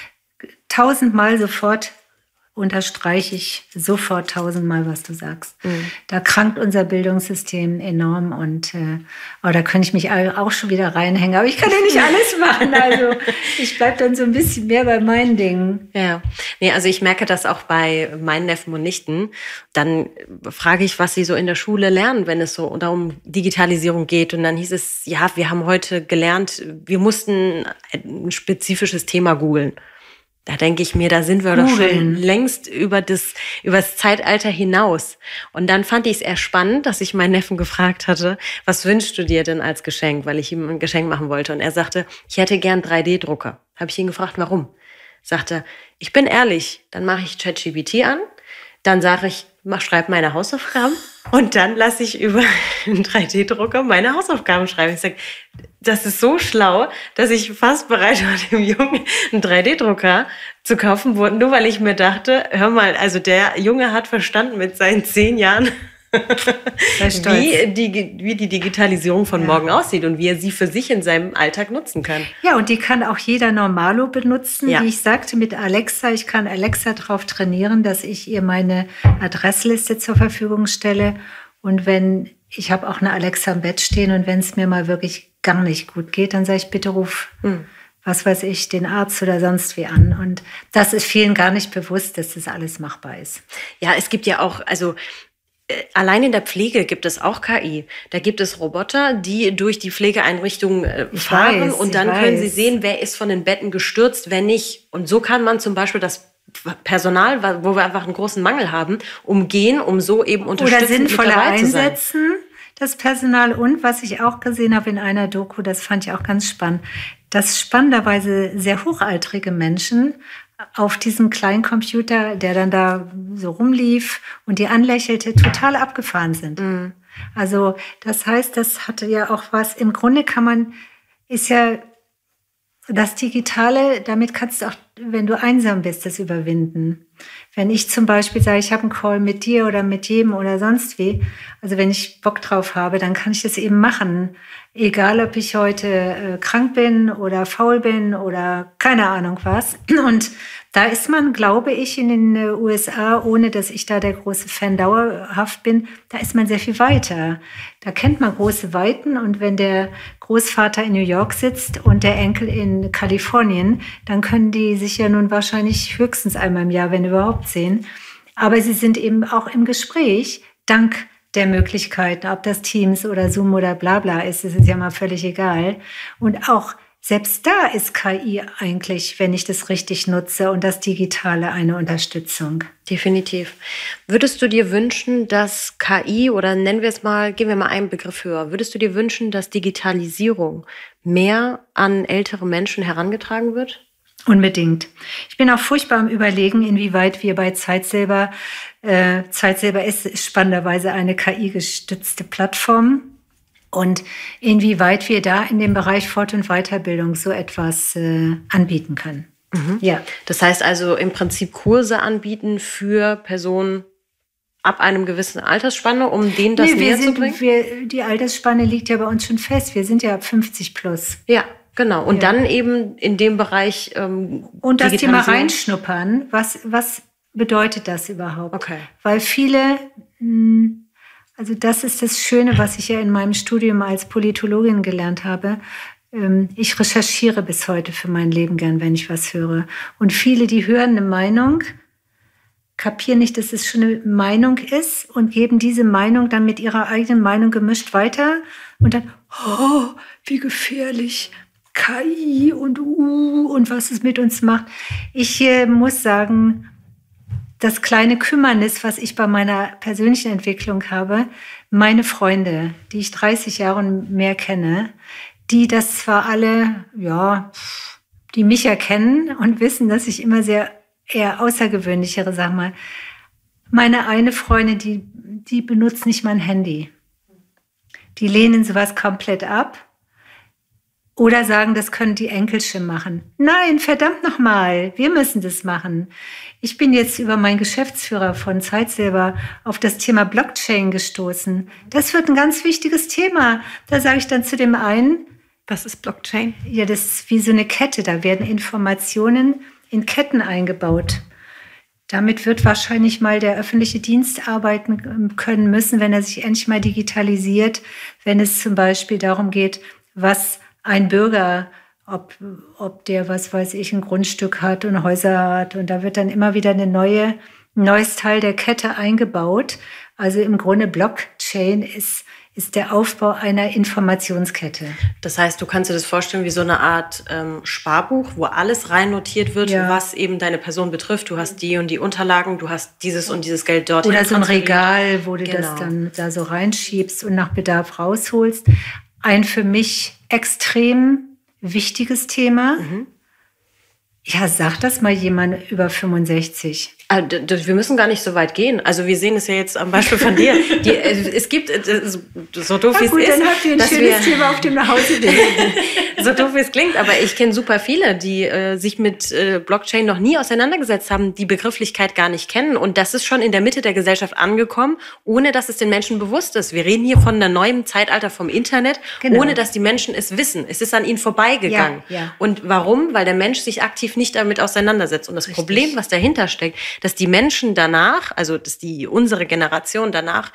Tausendmal sofort unterstreiche ich sofort tausendmal, was du sagst. Mhm. Da krankt unser Bildungssystem enorm und äh, oh, da könnte ich mich auch schon wieder reinhängen. Aber ich kann ja nicht alles machen. Also ich bleibe dann so ein bisschen mehr bei meinen Dingen. Ja, nee, also ich merke das auch bei meinen Neffen und Nichten. Dann frage ich, was sie so in der Schule lernen, wenn es so um Digitalisierung geht. Und dann hieß es, ja, wir haben heute gelernt, wir mussten ein spezifisches Thema googeln. Da denke ich mir, da sind wir Googlen. Doch schon längst über das, über das Zeitalter hinaus. Und dann fand ich es eher spannend, dass ich meinen Neffen gefragt hatte, was wünschst du dir denn als Geschenk? Weil ich ihm ein Geschenk machen wollte. Und er sagte, ich hätte gern drei D Drucker. Habe ich ihn gefragt, warum? Sagte, ich bin ehrlich, dann mache ich ChatGPT an, dann sage ich, mach, schreib meine Hausaufgaben und dann lasse ich über einen drei D Drucker meine Hausaufgaben schreiben. Ich sage, das ist so schlau, dass ich fast bereit war, dem Jungen einen drei D Drucker zu kaufen, nur weil ich mir dachte, hör mal, also der Junge hat verstanden mit seinen zehn Jahren, wie die, wie die Digitalisierung von ja. morgen aussieht und wie er sie für sich in seinem Alltag nutzen kann. Ja, und die kann auch jeder Normalo benutzen. Ja. Wie ich sagte, mit Alexa, ich kann Alexa darauf trainieren, dass ich ihr meine Adressliste zur Verfügung stelle. Und wenn, ich habe auch eine Alexa im Bett stehen und wenn es mir mal wirklich gar nicht gut geht, dann sage ich, bitte ruf, hm. was weiß ich, den Arzt oder sonst wie an. Und das ist vielen gar nicht bewusst, dass das alles machbar ist. Ja, es gibt ja auch, also äh, allein in der Pflege gibt es auch K I. Da gibt es Roboter, die durch die Pflegeeinrichtungen äh, fahren weiß, und dann ich können weiß. sie sehen, wer ist von den Betten gestürzt, wer nicht. Und so kann man zum Beispiel das Personal, wo wir einfach einen großen Mangel haben, umgehen, um so eben unterstützend Oder sinnvoller mit dabei zu sein. einsetzen, das Personal. Und was ich auch gesehen habe in einer Doku, das fand ich auch ganz spannend, dass spannenderweise sehr hochaltrige Menschen auf diesem kleinen Computer, der dann da so rumlief und die anlächelte, total abgefahren sind. Mhm. Also das heißt, das hatte ja auch was, im Grunde kann man, ist ja das Digitale, damit kannst du auch, wenn du einsam bist, das überwinden. Wenn ich zum Beispiel sage, ich habe einen Call mit dir oder mit jedem oder sonst wie, also wenn ich Bock drauf habe, dann kann ich das eben machen. Egal, ob ich heute äh, krank bin oder faul bin oder keine Ahnung was. Und da ist man, glaube ich, in den äh, U S A, ohne dass ich da der große Fan dauerhaft bin, da ist man sehr viel weiter. Da kennt man große Weiten. Und wenn der Großvater in New York sitzt und der Enkel in Kalifornien, dann können die sich ja nun wahrscheinlich höchstens einmal im Jahr, wenn überhaupt, sehen. Aber sie sind eben auch im Gespräch, dank der Möglichkeiten, ob das Teams oder Zoom oder bla bla ist, das ist ja mal völlig egal. Und auch selbst da ist K I eigentlich, wenn ich das richtig nutze und das Digitale, eine Unterstützung. Definitiv. Würdest du dir wünschen, dass K I, oder nennen wir es mal, gehen wir mal einen Begriff höher, würdest du dir wünschen, dass Digitalisierung mehr an ältere Menschen herangetragen wird? Unbedingt. Ich bin auch furchtbar am Überlegen, inwieweit wir bei Zeitsilber, äh, Zeitsilber ist spannenderweise eine K I-gestützte Plattform, und inwieweit wir da in dem Bereich Fort- und Weiterbildung so etwas äh, anbieten können. Mhm. Ja. Das heißt also im Prinzip Kurse anbieten für Personen ab einem gewissen Altersspanne, um denen das nee, näher sind, zu bringen? Wir, die Altersspanne liegt ja bei uns schon fest. Wir sind ja ab fünfzig plus. Ja. Genau, und ja. dann eben in dem Bereich ähm, und das Thema reinschnuppern, was, was bedeutet das überhaupt? Okay. Weil viele, also das ist das Schöne, was ich ja in meinem Studium als Politologin gelernt habe. Ich recherchiere bis heute für mein Leben gern, wenn ich was höre. Und viele, die hören eine Meinung, kapieren nicht, dass es schon eine Meinung ist und geben diese Meinung dann mit ihrer eigenen Meinung gemischt weiter und dann, oh, wie gefährlich, K I und uh, und was es mit uns macht. Ich äh, muss sagen, das kleine Kümmernis, was ich bei meiner persönlichen Entwicklung habe, meine Freunde, die ich dreißig Jahre und mehr kenne, die das zwar alle, ja, die mich erkennen und wissen, dass ich immer sehr eher außergewöhnlichere, sag mal, meine eine Freundin, die, die benutzt nicht mein Handy. Die lehnen sowas komplett ab. Oder sagen, das können die Enkelchen machen. Nein, verdammt nochmal, wir müssen das machen. Ich bin jetzt über meinen Geschäftsführer von Zeitsilber auf das Thema Blockchain gestoßen. Das wird ein ganz wichtiges Thema. Da sage ich dann zu dem einen, was ist Blockchain? Ja, das ist wie so eine Kette. Da werden Informationen in Ketten eingebaut. Damit wird wahrscheinlich mal der öffentliche Dienst arbeiten können müssen, wenn er sich endlich mal digitalisiert, wenn es zum Beispiel darum geht, was ein Bürger, ob, ob der, was weiß ich, ein Grundstück hat und Häuser hat. Und da wird dann immer wieder eine neue, ein neues Teil der Kette eingebaut. Also im Grunde Blockchain ist, ist der Aufbau einer Informationskette. Das heißt, du kannst dir das vorstellen wie so eine Art ähm, Sparbuch, wo alles rein notiert wird, ja. was eben deine Person betrifft. Du hast die und die Unterlagen, du hast dieses und dieses Geld dort. Oder so ein Regal, wo du genau. das dann da so reinschiebst und nach Bedarf rausholst. Ein für mich extrem wichtiges Thema. Mhm. Ja, sag das mal jemand über fünfundsechzig. Also, wir müssen gar nicht so weit gehen. Also wir sehen es ja jetzt am Beispiel von dir. Die, es gibt, so doof wie es ist, dann habt ihr ein schönes wir, Thema auf dem Nachhauseweg. So doof wie es klingt, aber ich kenne super viele, die äh, sich mit äh, Blockchain noch nie auseinandergesetzt haben, die Begrifflichkeit gar nicht kennen. Und das ist schon in der Mitte der Gesellschaft angekommen, ohne dass es den Menschen bewusst ist. Wir reden hier von einem neuen Zeitalter vom Internet, genau. ohne dass die Menschen es wissen. Es ist an ihnen vorbeigegangen. Ja, ja. Und warum? Weil der Mensch sich aktiv nicht damit auseinandersetzt. Und das Richtig. Problem, was dahinter steckt, dass die Menschen danach, also dass die unsere Generation danach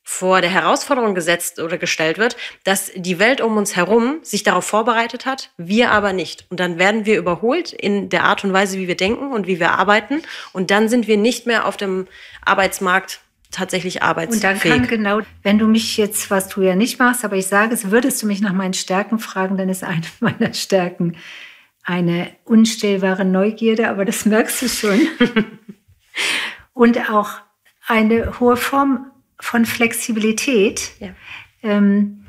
vor der Herausforderung gesetzt oder gestellt wird, dass die Welt um uns herum sich darauf vorbereitet hat, wir aber nicht. Und dann werden wir überholt in der Art und Weise, wie wir denken und wie wir arbeiten. Und dann sind wir nicht mehr auf dem Arbeitsmarkt tatsächlich arbeitsfähig. Und dann kann genau, wenn du mich jetzt, was du ja nicht machst, aber ich sage es, würdest du mich nach meinen Stärken fragen, dann ist eine meiner Stärken eine unstillbare Neugierde, aber das merkst du schon. Und auch eine hohe Form von Flexibilität. Ja. Ähm,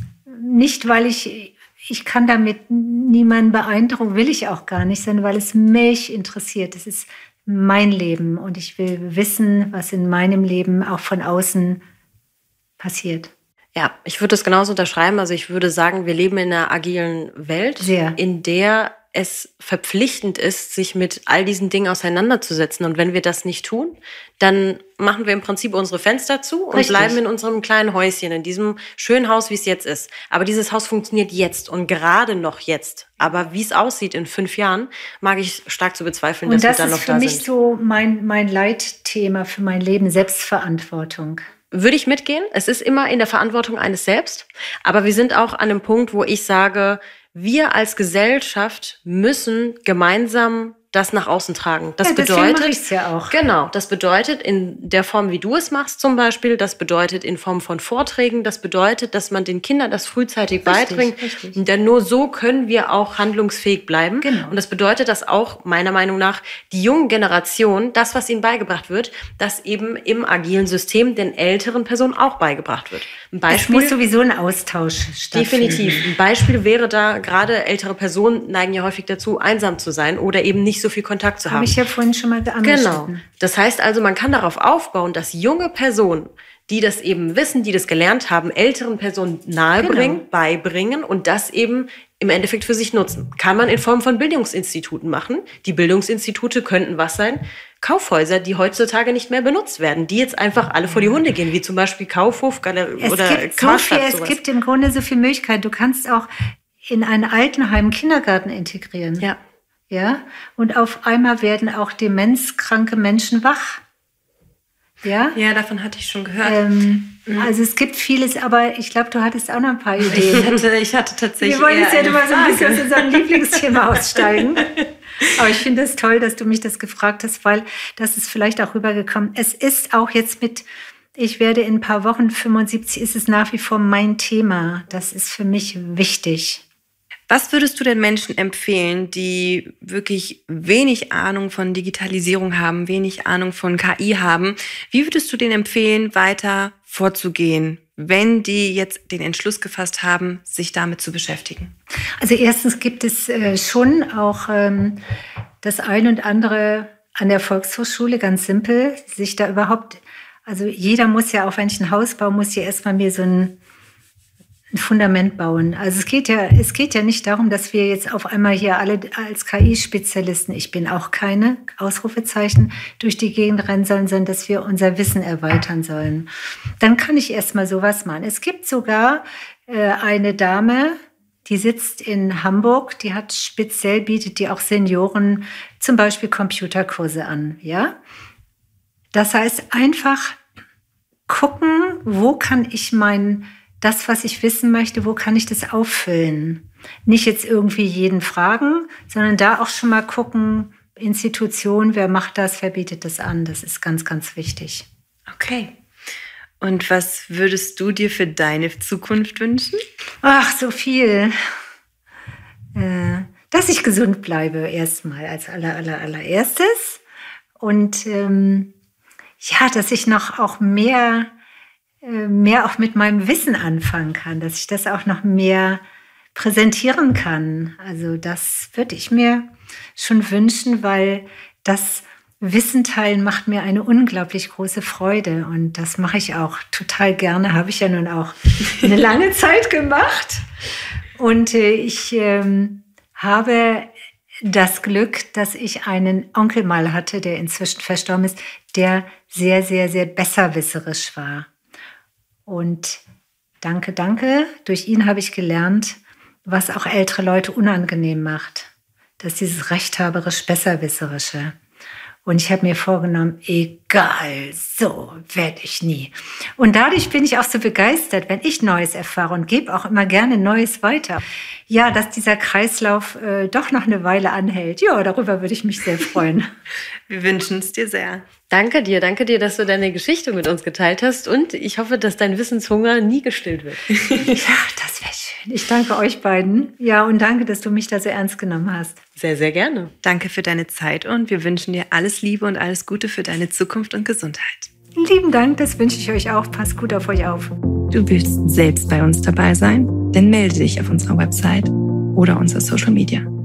nicht, weil ich, ich kann damit niemanden beeindrucken, will ich auch gar nicht, sondern weil es mich interessiert. Es ist mein Leben und ich will wissen, was in meinem Leben auch von außen passiert. Ja, ich würde das genauso unterschreiben. Also ich würde sagen, wir leben in einer agilen Welt, Sehr. in der es verpflichtend ist, sich mit all diesen Dingen auseinanderzusetzen. Und wenn wir das nicht tun, dann machen wir im Prinzip unsere Fenster zu und Richtig. bleiben in unserem kleinen Häuschen, in diesem schönen Haus, wie es jetzt ist. Aber dieses Haus funktioniert jetzt und gerade noch jetzt. Aber wie es aussieht in fünf Jahren, mag ich stark zu bezweifeln, und dass das wir dann noch da sind. sind. Das ist für mich so mein, mein Leitthema für mein Leben, Selbstverantwortung. Würde ich mitgehen. Es ist immer in der Verantwortung eines selbst. Aber wir sind auch an einem Punkt, wo ich sage, wir als Gesellschaft müssen gemeinsam das nach außen tragen. Das ja, bedeutet, mache ich's ja auch. Genau, das bedeutet in der Form, wie du es machst zum Beispiel, das bedeutet in Form von Vorträgen, das bedeutet, dass man den Kindern das frühzeitig richtig, beibringt. Richtig. Denn nur so können wir auch handlungsfähig bleiben. Genau. Und das bedeutet, dass auch meiner Meinung nach die junge Generation, das, was ihnen beigebracht wird, das eben im agilen System den älteren Personen auch beigebracht wird. Ein Beispiel, es muss sowieso ein Austausch stattfinden. Definitiv. Ein Beispiel wäre da, gerade ältere Personen neigen ja häufig dazu, einsam zu sein oder eben nicht so viel Kontakt zu haben. Habe ich ja vorhin schon mal angeschnitten. Genau. Das heißt also, man kann darauf aufbauen, dass junge Personen, die das eben wissen, die das gelernt haben, älteren Personen nahebringen, genau. beibringen und das eben im Endeffekt für sich nutzen. Kann man in Form von Bildungsinstituten machen. Die Bildungsinstitute könnten was sein? Kaufhäuser, die heutzutage nicht mehr benutzt werden, die jetzt einfach alle vor die Hunde gehen, wie zum Beispiel Kaufhof Galerie oder gibt so viel, Es gibt im Grunde so viel Möglichkeit. Du kannst auch in ein Altenheim Kindergarten integrieren. Ja. Ja, und auf einmal werden auch demenzkranke Menschen wach. Ja, ja, davon hatte ich schon gehört. Ähm, mhm. Also es gibt vieles, aber ich glaube, du hattest auch noch ein paar Ideen. Ich hatte, ich hatte tatsächlich. Wir wollen jetzt ja immer so ein bisschen aus unserem Lieblingsthema aussteigen. Aber ich finde es toll, dass du mich das gefragt hast, weil das ist vielleicht auch rübergekommen. Es ist auch jetzt mit, ich werde in ein paar Wochen fünfundsiebzig, ist es nach wie vor mein Thema. Das ist für mich wichtig. Was würdest du den Menschen empfehlen, die wirklich wenig Ahnung von Digitalisierung haben, wenig Ahnung von K I haben? Wie würdest du denen empfehlen, weiter vorzugehen, wenn die jetzt den Entschluss gefasst haben, sich damit zu beschäftigen? Also erstens gibt es äh, schon auch ähm, das ein und andere an der Volkshochschule, ganz simpel, sich da überhaupt, also jeder muss ja, auch wenn ich ein Haus baue, muss ja erstmal mir so ein ein Fundament bauen. Also es geht ja, es geht ja nicht darum, dass wir jetzt auf einmal hier alle als K I-Spezialisten, ich bin auch keine, Ausrufezeichen, durch die Gegend rennen sollen, sondern dass wir unser Wissen erweitern sollen. Dann kann ich erstmal sowas machen. Es gibt sogar äh, eine Dame, die sitzt in Hamburg, die hat speziell, bietet die auch Senioren zum Beispiel Computerkurse an, ja? Das heißt, einfach gucken, wo kann ich mein das, was ich wissen möchte, wo kann ich das auffüllen? Nicht jetzt irgendwie jeden fragen, sondern da auch schon mal gucken, Institution, wer macht das, wer bietet das an? Das ist ganz, ganz wichtig. Okay. Und was würdest du dir für deine Zukunft wünschen? Ach, so viel. Äh, dass ich gesund bleibe erstmal als aller, aller, allererstes. Und ähm, ja, dass ich noch auch mehr... mehr auch mit meinem Wissen anfangen kann, dass ich das auch noch mehr präsentieren kann. Also das würde ich mir schon wünschen, weil das Wissen teilen macht mir eine unglaublich große Freude und das mache ich auch total gerne, habe ich ja nun auch eine lange Zeit gemacht. Und äh, ich ähm, habe das Glück, dass ich einen Onkel mal hatte, der inzwischen verstorben ist, der sehr, sehr, sehr besserwisserisch war. Und danke, danke, durch ihn habe ich gelernt, was auch ältere Leute unangenehm macht. Das ist dieses rechthaberisch-besserwisserische. Und ich habe mir vorgenommen, egal geil, so werde ich nie. Und dadurch bin ich auch so begeistert, wenn ich Neues erfahre und gebe auch immer gerne Neues weiter. Ja, dass dieser Kreislauf äh, doch noch eine Weile anhält. Ja, darüber würde ich mich sehr freuen. Wir wünschen es dir sehr. Danke dir, danke dir, dass du deine Geschichte mit uns geteilt hast und ich hoffe, dass dein Wissenshunger nie gestillt wird. Ja, das wäre schön. Ich danke euch beiden. Ja, und danke, dass du mich da so ernst genommen hast. Sehr, sehr gerne. Danke für deine Zeit und wir wünschen dir alles Liebe und alles Gute für deine Zukunft und Gesundheit. Lieben Dank, das wünsche ich euch auch. Passt gut auf euch auf. Du willst selbst bei uns dabei sein? Dann melde dich auf unserer Website oder unserer Social Media.